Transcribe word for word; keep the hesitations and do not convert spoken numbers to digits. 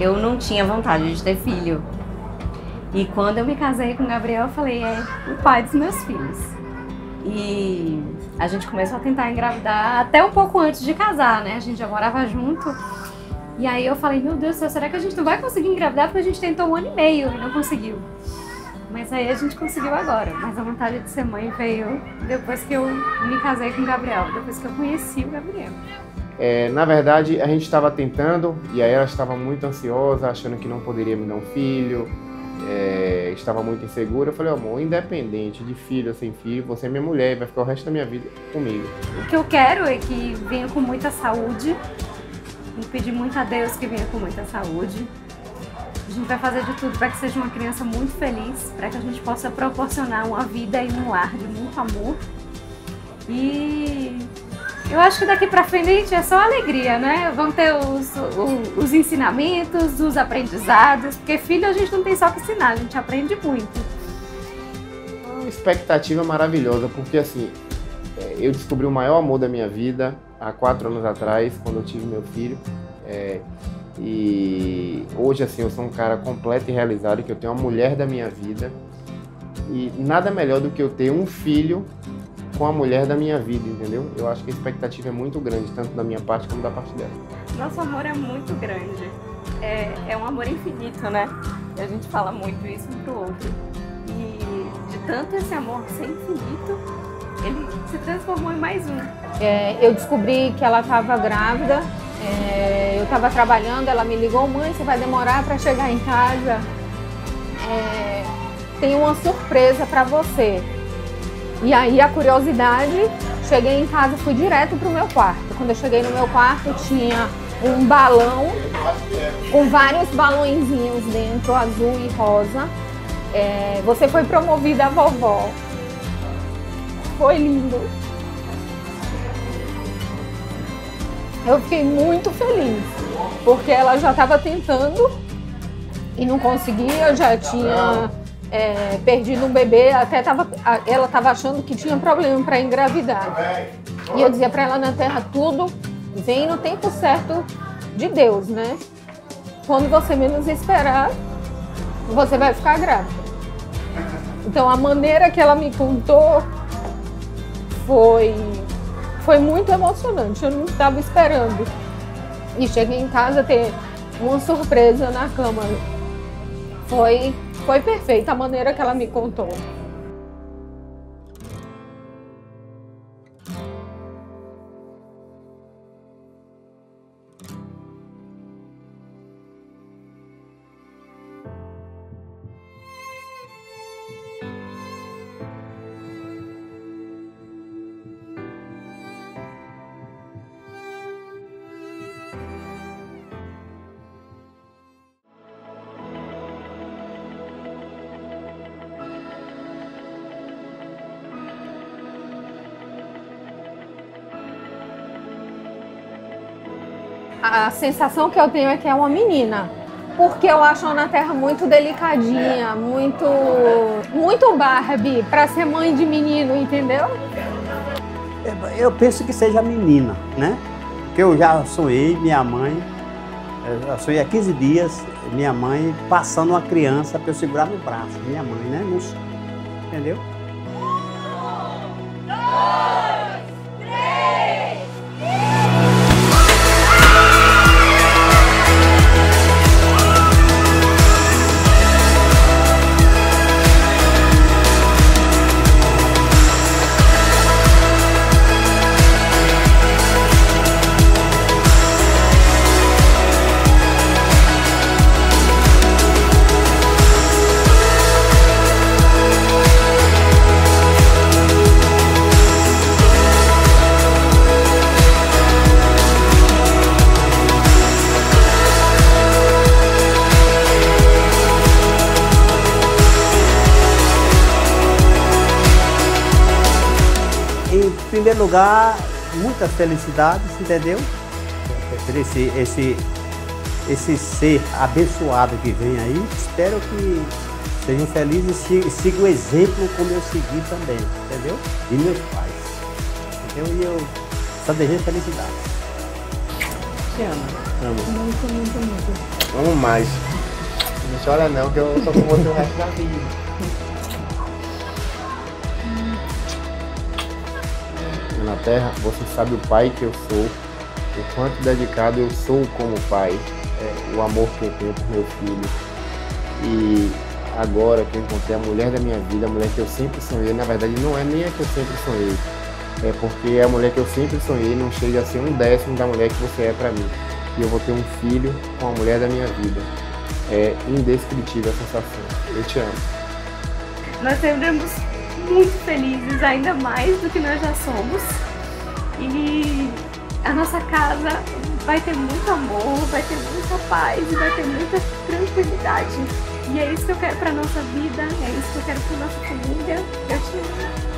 eu não tinha vontade de ter filho. E quando eu me casei com o Gabriel, eu falei, é o pai dos meus filhos. E a gente começou a tentar engravidar até um pouco antes de casar, né? A gente já morava junto. E aí eu falei, meu Deus do céu, será que a gente não vai conseguir engravidar? Porque a gente tentou um ano e meio e não conseguiu. Mas aí a gente conseguiu agora. Mas a vontade de ser mãe veio depois que eu me casei com o Gabriel, depois que eu conheci o Gabriel. É, na verdade, a gente estava tentando, e aí ela estava muito ansiosa, achando que não poderia me dar um filho, é, estava muito insegura. Eu falei, amor, independente de filho ou sem filho, você é minha mulher e vai ficar o resto da minha vida comigo. O que eu quero é que venha com muita saúde, vou pedir muito a Deus que venha com muita saúde. A gente vai fazer de tudo para que seja uma criança muito feliz, para que a gente possa proporcionar uma vida e um lar de muito amor. E eu acho que daqui pra frente é só alegria, né? Vão ter os, os, os ensinamentos, os aprendizados, porque filho a gente não tem só que ensinar, a gente aprende muito. Uma expectativa maravilhosa, porque assim, eu descobri o maior amor da minha vida há quatro anos atrás, quando eu tive meu filho. É, e hoje assim, eu sou um cara completo e realizado, que eu tenho uma mulher da minha vida. E nada melhor do que eu ter um filho com a mulher da minha vida, entendeu? Eu acho que a expectativa é muito grande, tanto da minha parte como da parte dela. Nosso amor é muito grande. É, é um amor infinito, né? E a gente fala muito isso um pro outro. E de tanto esse amor ser infinito, ele se transformou em mais um. É, eu descobri que ela estava grávida, é, eu estava trabalhando, ela me ligou, mãe, você vai demorar para chegar em casa? É, tem uma surpresa para você. E aí a curiosidade, cheguei em casa, fui direto pro meu quarto. Quando eu cheguei no meu quarto tinha um balão com vários balõezinhos dentro, azul e rosa. É, você foi promovida a vovó. Foi lindo. Eu fiquei muito feliz, porque ela já estava tentando e não conseguia, já tinha... É, perdido um bebê, até tava, ela estava achando que tinha problema para engravidar. E eu dizia para ela, na Terra, tudo vem no tempo certo de Deus, né? Quando você menos esperar, você vai ficar grávida. Então a maneira que ela me contou foi, foi muito emocionante, eu não estava esperando. E cheguei em casa a ter uma surpresa na cama. Foi... Foi perfeita a maneira que ela me contou. A sensação que eu tenho é que é uma menina, porque eu acho a Ana Terra muito delicadinha, muito, muito Barbie, para ser mãe de menino, entendeu? Eu penso que seja menina, né? Porque eu já sonhei minha mãe, eu sonhei há quinze dias, minha mãe passando uma criança para eu segurar no braço, minha mãe, né? No sonho, entendeu? Em primeiro lugar, muitas felicidades, entendeu? Por esse, esse, esse ser abençoado que vem aí. Espero que sejam felizes e sigam o exemplo como eu segui também, entendeu? E meus pais, entendeu? E eu só desejo felicidade. te amo. Amo. Muito, muito, muito. Amo mais. Não chora não, que eu tô com você o resto da vida. Na Terra, você sabe o pai que eu sou, o quanto dedicado eu sou como pai, é, o amor que eu tenho por meu filho. E agora que eu encontrei a mulher da minha vida, a mulher que eu sempre sonhei, na verdade não é nem a que eu sempre sonhei, é porque a mulher que eu sempre sonhei não chega a ser um décimo da mulher que você é pra mim. E eu vou ter um filho com a mulher da minha vida. É indescritível a sensação. Eu te amo. Nós seremos muito felizes, ainda mais do que nós já somos. E a nossa casa vai ter muito amor, vai ter muita paz e vai ter muita tranquilidade. E é isso que eu quero pra nossa vida, é isso que eu quero pra nossa família. Eu te amo.